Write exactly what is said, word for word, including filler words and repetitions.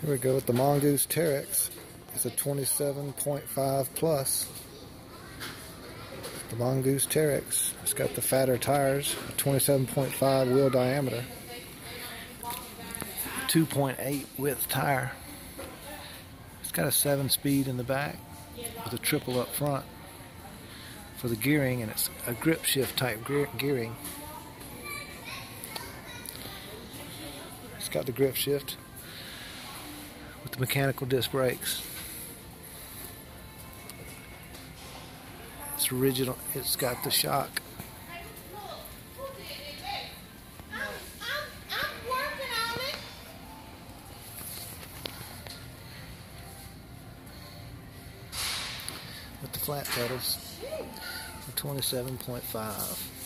Here we go with the Mongoose Terrex. It's a twenty-seven point five plus. The Mongoose Terrex. It's got the fatter tires, a twenty-seven point five wheel diameter, two point eight width tire. It's got a seven speed in the back with a triple up front for the gearing, and it's a grip shift type ge gearing. It's got the grip shift with the mechanical disc brakes. It's original. It's got the shock. With the flat pedals, the twenty-seven point five.